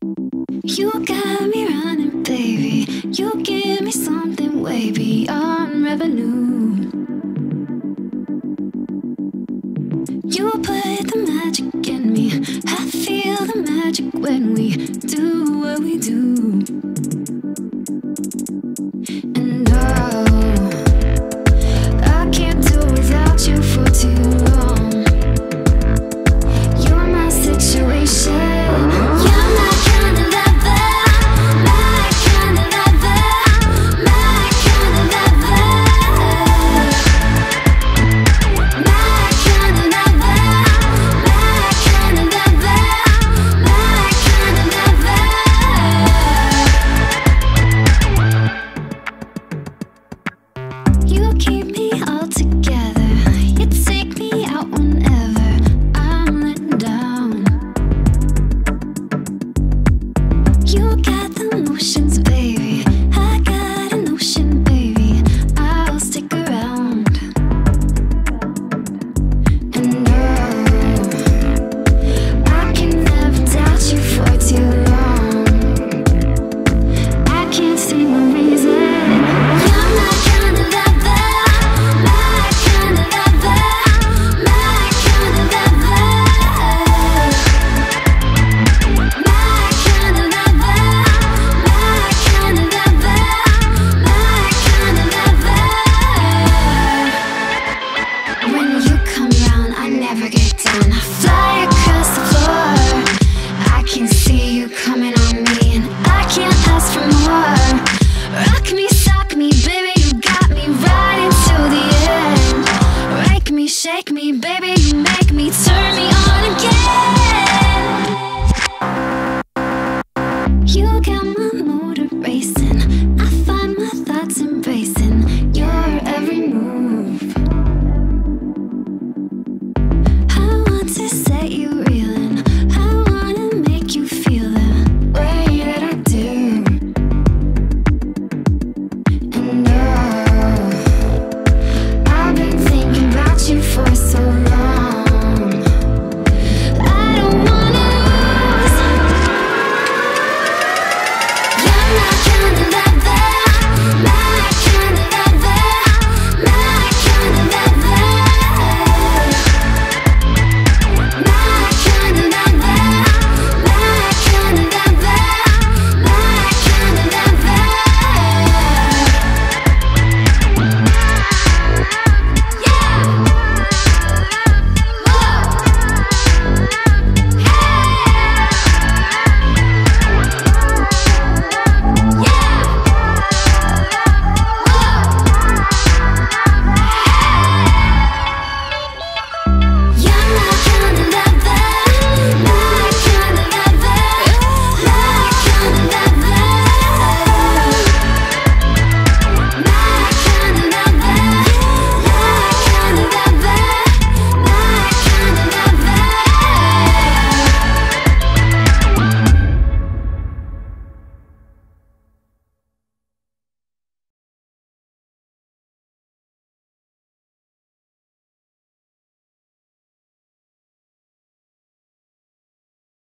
You got me running, baby. You give me something way beyond revenue. You put the magic in me. I feel the magic when we do what we do. And oh, I can't do without you for too long. You're my situation. You're my kind of lover, my kind of lover, my kind of lover, my kind of lover, my kind of lover, my kind of lover. You keep me all together. You take me out whenever I'm letting down. You got the notions, baby. I got a notion, baby. I'll stick around. And oh, I can never doubt you for too long. I can't see no reason. You're my kind of lover, my kind of lover, my kind of lover, my kind of lover, my kind of lover, my kind of lover. When you come round, I never get down. I fly across the floor. I can see you coming on me, and I can't ask for more. Rock me, sock me, baby, you got me right until the end. Rake me, shake me, baby, you make me turn me on again. You got my motor racing.